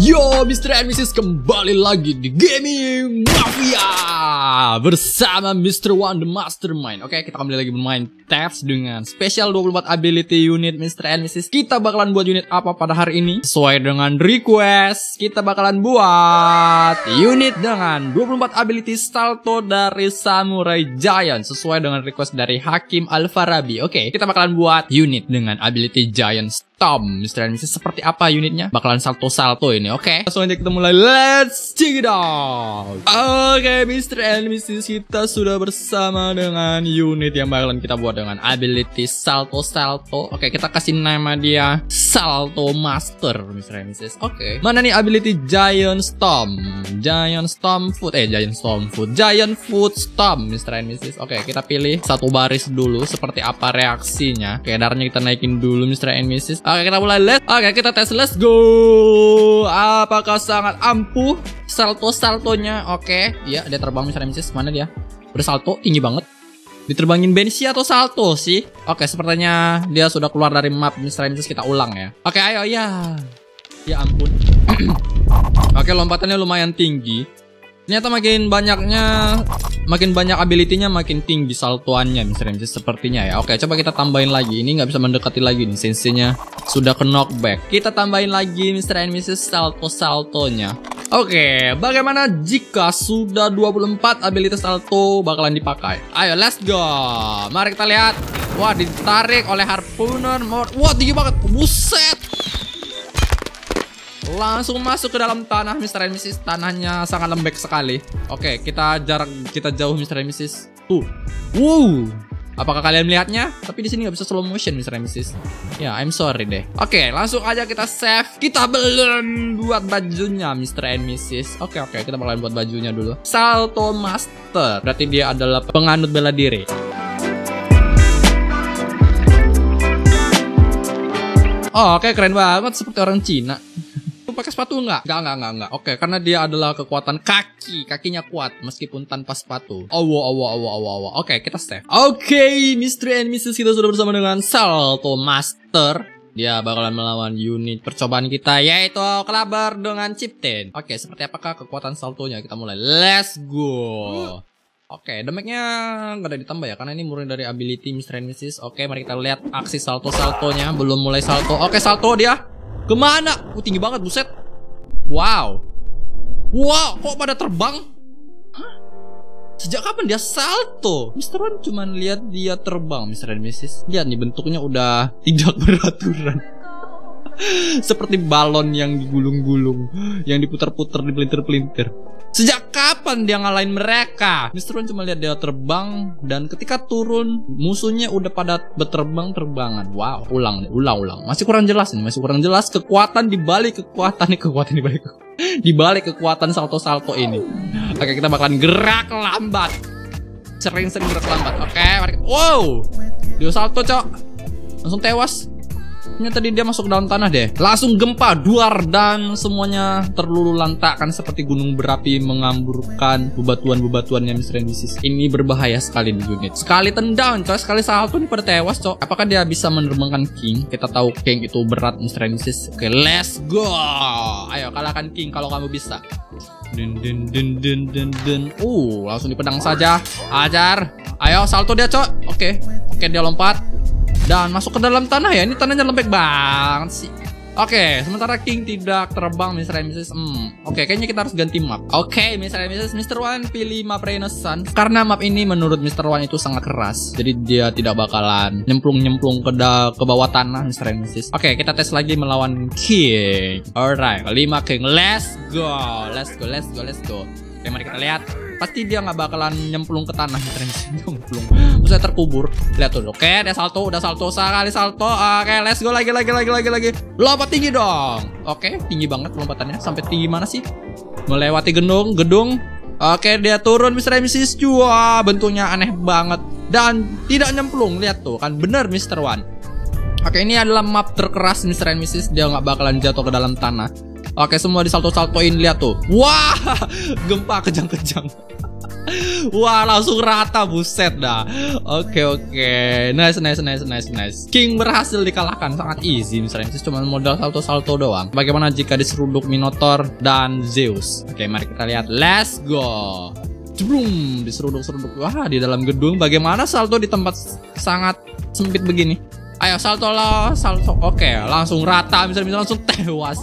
Yo, Mr. and Mrs. kembali lagi di Gaming Mafia bersama Mr. One the Mastermind. Oke, kita kembali lagi bermain Theft dengan special 24 ability unit Mr. and Mrs. Kita bakalan buat unit apa pada hari ini? Sesuai dengan request, kita bakalan buat unit dengan 24 ability salto dari Samurai Giant sesuai dengan request dari Hakim Al-Farabi. Oke, kita bakalan buat unit dengan ability Giant Storm. Mr. and Mrs. seperti apa unitnya? Bakalan salto-salto ini. Oke, langsung aja kita mulai. Let's check it out. Oke, Mr. and Mrs. kita sudah bersama dengan unit yang bakalan kita buat dengan ability salto-salto. Oke, kita kasih nama dia Salto Master, Mr. and Mrs. Oke, mana nih ability Giant Storm? Giant Storm Foot, Giant Storm Foot, Giant Foot Storm, Mr. and Mrs. Oke, kita pilih satu baris dulu. Seperti apa reaksinya? Oke, darahnya kita naikin dulu, Mr. and Mrs. Oke, kita mulai. Oke, kita tes. Let's go. Apakah sangat ampuh salto-saltonya? Oke, iya, dia terbang, Mr. and Mrs. Mana dia? Udah salto, tinggi banget. Diterbangin Bensi atau salto sih? Oke, sepertinya dia sudah keluar dari map, Mr. and Mrs. Kita ulang ya. Oke, ayo, ya. Ya ampun. Oke, lompatannya lumayan tinggi. Ternyata makin banyak ability-nya makin tinggi saltoannya, Mr. and Mrs. Sepertinya ya. Oke, coba kita tambahin lagi. Ini nggak bisa mendekati lagi nih, sensenya sudah ke knockback. Kita tambahin lagi, Mr. and Mrs. salto-saltonya. Oke, bagaimana jika sudah 24 abilitas salto bakalan dipakai? Ayo, let's go. Mari kita lihat. Wah, ditarik oleh harpooner. Wah, tinggi banget. Buset. Langsung masuk ke dalam tanah, Mr. and Mrs. Tanahnya sangat lembek sekali. Oke, kita jauh, Mr. and Mrs. Tuh. Wow. Apakah kalian melihatnya? Tapi di sini nggak bisa slow motion, Mr. and Mrs. Ya, I'm sorry deh. Oke, langsung aja kita save. Kita belum buat bajunya, Mr. and Mrs. Oke, kita bakalan buat bajunya dulu. Salto Master. Berarti dia adalah penganut bela diri. Oh, oke, keren banget, seperti orang Cina. Pakai sepatu enggak? Enggak. Oke, karena dia adalah kekuatan kakinya kuat meskipun tanpa sepatu. Oke, kita save. Oke, Mr. and Mrs. kita sudah bersama dengan Salto Master. Dia bakalan melawan unit percobaan kita, yaitu Kelabar dengan Chieftain. Oke, seperti apakah kekuatan saltonya? Kita mulai. Let's go. Oke, damage-nya nggak ada ditambah ya, karena ini murni dari ability Mr. and Mrs. Oke, mari kita lihat aksi salto-saltonya. Belum mulai salto. Oke, salto dia. Kemana? Tinggi banget, buset. Wow, kok pada terbang? Hah? Sejak kapan dia salto? Mr. One cuman lihat dia terbang, Mr. and Mrs. Lihat nih, bentuknya udah tidak beraturan. Seperti balon yang digulung-gulung, yang diputar-putar, dipelintir-pelintir. Sejak kapan dia ngalahin mereka? Mr. One cuma lihat dia terbang, dan ketika turun musuhnya udah pada berterbang-terbangan. Wow, ulang. Masih kurang jelas kekuatan dibalik kekuatan salto-salto ini. Oke, kita bakalan gerak lambat. Sering-sering gerak lambat. Oke, mari. Wow, dia salto, cok. Langsung tewas. Ternyata dia masuk ke dalam tanah deh. Langsung gempa, duar, dan semuanya terlulu lantakan seperti gunung berapi mengamburkan bebatuan-bebatuannya, Mr. and Mrs. Ini berbahaya sekali di unit. Sekali tendang, coy, sekali salto nih pada tewas, coy. Apakah dia bisa menerbangkan King? Kita tahu King itu berat, Mr. and Mrs. Oke, let's go. Ayo, kalahkan King kalau kamu bisa. Langsung dipedang saja. Ajar. Ayo, salto dia, coy. Oke, dia lompat dan masuk ke dalam tanah ya. Ini tanahnya lembek banget sih. Oke, sementara King tidak terbang, Mr. and Mrs. Oke, kayaknya kita harus ganti map. Oke, Mr. and Mrs. Mr. One pilih map Renaissance. Karena map ini menurut Mr. One itu sangat keras. Jadi dia tidak bakalan nyemplung ke bawah tanah, Mr. and Mrs. Oke, kita tes lagi melawan King. Alright, 5 King. Let's go. Oke, mari kita lihat. Pasti dia nggak bakalan nyemplung ke tanah, Mr. and Mrs. Nyemplung. Terus saya terkubur. Lihat tuh. Oke, dia salto, udah salto sekali salto. Oke, let's go lagi. Lompat tinggi dong. Oke, tinggi banget lompatannya. Sampai tinggi mana sih? Melewati gedung. Oke, dia turun, Mr. and Mrs. Wah, bentuknya aneh banget dan tidak nyemplung. Lihat tuh, kan bener, Mr. One. Oke, ini adalah map terkeras, Mr. and Mrs. Dia nggak bakalan jatuh ke dalam tanah. Oke, semua disalto-saltoin, lihat tuh. Wah, gempa kejang-kejang. Wah, langsung rata, buset dah. Oke. Nice. King berhasil dikalahkan, sangat easy misalnya. Cuma modal salto doang. Bagaimana jika diseruduk Minotaur dan Zeus? Oke, mari kita lihat. Let's go. Jebrum, diseruduk. Wah, di dalam gedung. Bagaimana salto di tempat sangat sempit begini? Ayo salto lah, salto. Oke, langsung rata, misalnya langsung tewas.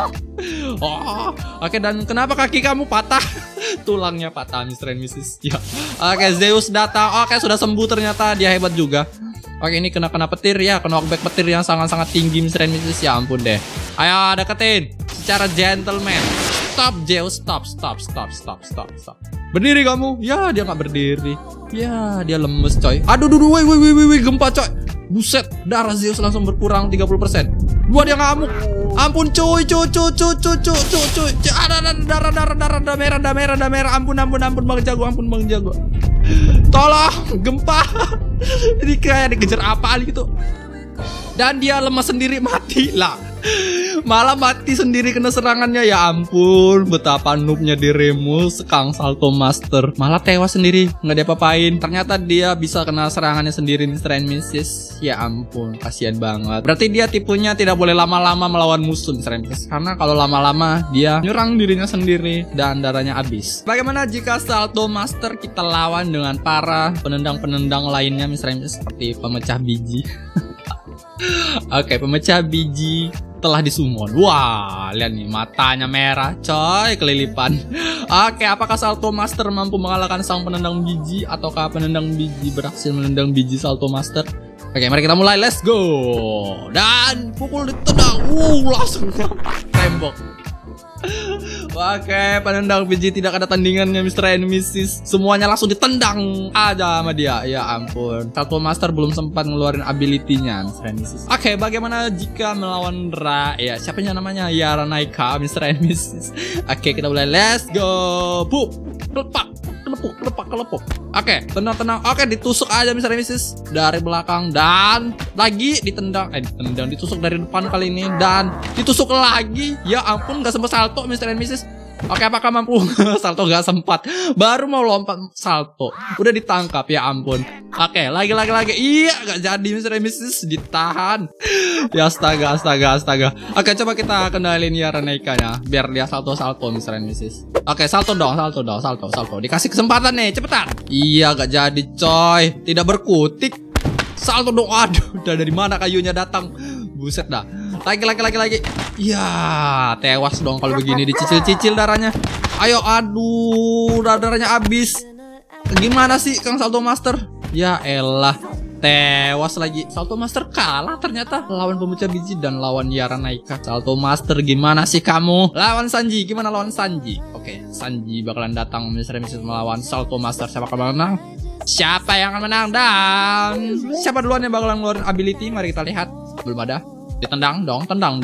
Oke, dan kenapa kaki kamu patah? Tulangnya patah, Mr. and Mrs. Ya. Oke, Zeus datang. Oke, sudah sembuh ternyata, dia hebat juga. Oke, ini kena petir ya, kena knockback petir yang sangat tinggi, Mr. and Mrs. Ya ampun deh. Ayo deketin secara gentleman. Stop, Zeus, stop. Berdiri kamu. Ya, dia nggak berdiri. Ya, dia lemes, coy. Aduh, woi, gempa, coy. Buset, darah Zeus langsung berkurang 30%. Dua dia ngamuk. Ampun, cuy. Darah merah. Ampun, Bang Jago. Tolong, gempa. Ini kayak dikejar apaan gitu. Dan dia lemas sendiri, mati lah. Malah mati sendiri kena serangannya. Ya ampun, betapa noobnya di Remus, Kang Salto Master. Malah tewas sendiri, nggak diapa-apain. Ternyata dia bisa kena serangannya sendiri, Mr. and Mrs. Ya ampun, kasihan banget. Berarti dia tipenya tidak boleh lama-lama melawan musuh, Mr. and Mrs. Karena kalau lama-lama dia nyerang dirinya sendiri dan darahnya habis. Bagaimana jika Salto Master kita lawan dengan para penendang-penendang lainnya, Mr. and Mrs. Seperti pemecah biji. Oke, pemecah biji telah disummon. Wah, lihat nih, matanya merah, coy, kelilipan. Oke, apakah Salto Master mampu mengalahkan sang penendang biji, ataukah penendang biji berhasil menendang biji Salto Master? Oke, mari kita mulai, let's go. Dan pukul ditendang, langsung tembok. Oke, penendang biji tidak ada tandingannya, Mr. and Mrs. Semuanya langsung ditendang aja sama dia. Ya ampun, Salto Master belum sempat ngeluarin ability-nya, Mr. and Mrs. Oke, bagaimana jika melawan siapanya namanya? Yara Naika, Mr. and Mrs. Oke, kita mulai, let's go. Pup, kelepuk. Oke, tenang. Oke, ditusuk aja, Mr. and Mrs. Dari belakang dan lagi ditendang. Ditusuk dari depan kali ini dan ditusuk lagi. Ya ampun, gak sempat salto, Mr. and Mrs. Oke, apakah mampu? Salto gak sempat. Baru mau lompat salto, udah ditangkap, ya ampun. Oke, lagi. Iya, gak jadi, Mr. and Mrs. Ditahan. Ya astaga. Oke, coba kita kendalin Yara Naika-nya biar dia salto, Mr. and Mrs. Oke, salto dong. Dikasih kesempatan nih, cepetan. Iya, gak jadi, coy. Tidak berkutik. Salto dong. Aduh, udah dari mana kayunya datang? Buset dah. Lagi. Ya, tewas dong kalau begini, dicicil darahnya. Ayo, aduh, darahnya habis. Gimana sih Kang Salto Master? Ya elah, tewas lagi. Salto Master kalah ternyata lawan pemecah biji dan lawan Yara Naika. Salto Master gimana sih kamu? Lawan Sanji, gimana lawan Sanji? Oke, Sanji bakalan datang, Mr. melawan Salto Master. Siapa akan menang? Siapa yang akan menang? Dan siapa duluan yang bakalan ngeluarin ability? Mari kita lihat. Belum ada. Ditendang dong. Tendang.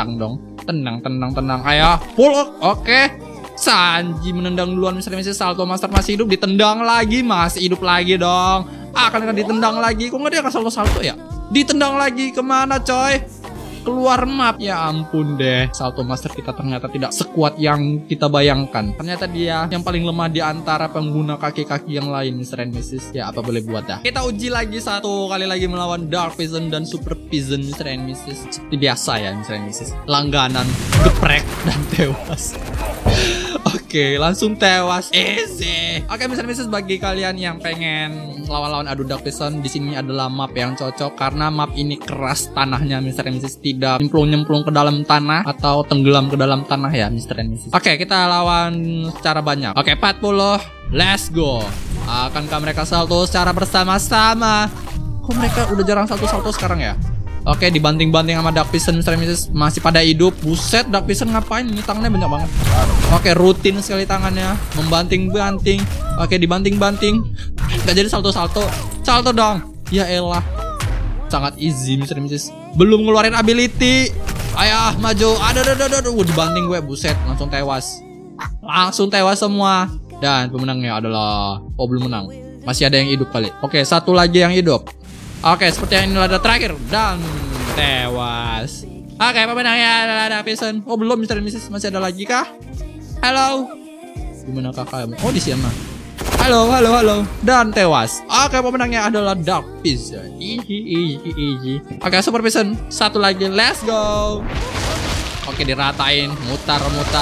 Ayo, pull. Oke. Sanji menendang duluan, Mr. Salto Master masih hidup, ditendang lagi, masih hidup lagi dong. Akan ditendang lagi. Kok nggak dia akan salto ya? Ditendang lagi, kemana coy? Keluar map. Ya ampun deh, Salto Master kita ternyata tidak sekuat yang kita bayangkan. Ternyata dia yang paling lemah di antara pengguna kaki-kaki yang lain, Mr. and Mrs. Ya apa boleh buat dah. Kita uji lagi satu kali lagi melawan Dark Vision dan Super Vision, Mr. and Mrs. Seperti biasa ya, Mr. and Mrs. Langganan, geprek dan tewas. Oke, langsung tewas. Easy. Oke, Mr. and Mrs. bagi kalian yang pengen lawan-lawan adu Dark Vision, di sini adalah map yang cocok karena map ini keras tanahnya, Mr. and Mrs. Tidak nyemplung ke dalam tanah atau tenggelam ke dalam tanah ya, Mr. and Mrs. Oke, kita lawan secara banyak. Oke, 40. Let's go. Akankah mereka salto secara bersama-sama? Kok mereka udah jarang salto sekarang ya? Oke, dibanting-banting sama Dark Vision, Mr. and Mrs. Masih pada hidup. Buset, Dark Vision ngapain? Ini tangannya banyak banget. Oke, rutin sekali tangannya. Membanting-banting. Oke, dibanting-banting. Gak jadi salto. Salto dong. Ya elah. Sangat easy, Mr. and Mrs. Belum ngeluarin ability. Ayo, maju. Aduh. Dibanting gue. Buset, langsung tewas semua. Dan pemenangnya adalah... Oh, belum menang. Masih ada yang hidup kali. Oke, satu lagi yang hidup. Oke, seperti yang ini ada terakhir. Dan tewas. Oke, pemenangnya adalah Dark Vision. Oh, belum, Mr. and Mrs. Masih ada lagi kah? Halo. Gimana kakak? Oh, di sana. Halo. Dan tewas. Oke, pemenangnya adalah Dark Vision. Easy. Oke, Super Vision. Satu lagi, let's go. Oke, diratain. Mutar.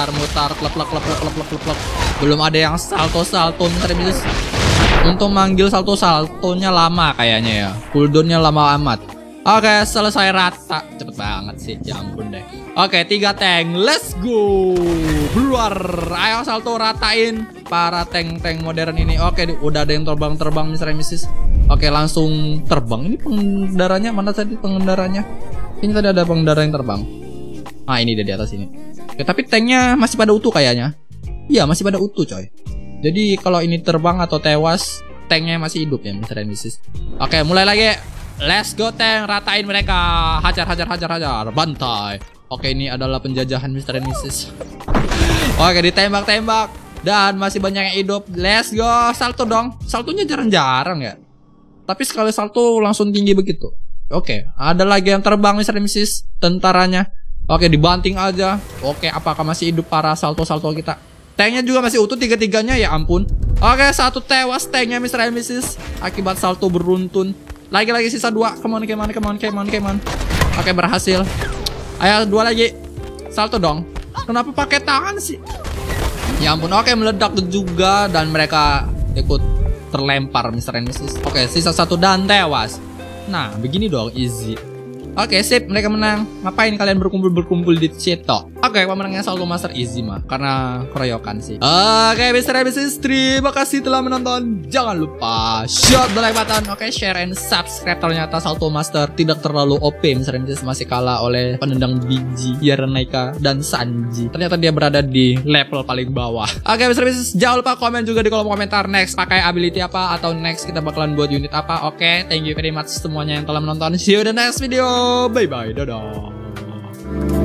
Klep. Belum ada yang salto. Misalnya untuk manggil saltonya lama kayaknya ya. Cooldownnya lama amat. Oke, selesai rata. Cepet banget sih, ya ampun deh. Oke, 3 tank, let's go. Keluar, ayo salto ratain para tank modern ini. Oke, udah ada yang terbang Mr. Mrs. Oke, langsung terbang. Ini pengendaranya, mana tadi pengendaranya? Ini tadi ada pengendara yang terbang. Ah, ini dia di atas ini. Oke, tapi tanknya masih pada utuh kayaknya. Iya, masih pada utuh coy. Jadi kalau ini terbang atau tewas, tanknya masih hidup ya Mr. Mrs. Oke, mulai lagi. Let's go tank, ratain mereka. Hajar. Bantai. Oke, ini adalah penjajahan Mr. Mrs. Oke, ditembak. Dan masih banyak yang hidup. Let's go, salto dong. Saltonya jarang-jarang ya. Tapi sekali salto langsung tinggi begitu. Oke, ada lagi yang terbang Mr. Mrs. Tentaranya. Oke, dibanting aja. Oke, apakah masih hidup para salto kita? Tanknya juga masih utuh, 3-3-nya ya ampun. Oke, 1 tewas tanknya Mr. Mrs. Akibat salto beruntun. Lagi sisa 2. Come on. Oke, berhasil. Ayo 2 lagi. Salto dong. Kenapa pakai tangan sih? Ya ampun. Oke, meledak juga dan mereka ikut terlempar Mr. Mrs. Oke, sisa 1 dan tewas. Nah, begini dong, easy. Oke, sip, mereka menang. Ngapain kalian berkumpul di situ? Oke, pemenangnya Salto Master easy mah, karena keroyokan sih. Oke, Mr. Mrs. terima kasih telah menonton. Jangan lupa shot the like button. Oke, share and subscribe. Ternyata Salto Master tidak terlalu OP. Mr. Mrs. masih kalah oleh penendang biji Yarenaika dan Sanji. Ternyata dia berada di level paling bawah. Oke, Mr. Mrs. jangan lupa komen juga di kolom komentar next pakai ability apa atau next kita bakalan buat unit apa. Oke, thank you very much semuanya yang telah menonton. See you in the next video. Bye bye, dadah.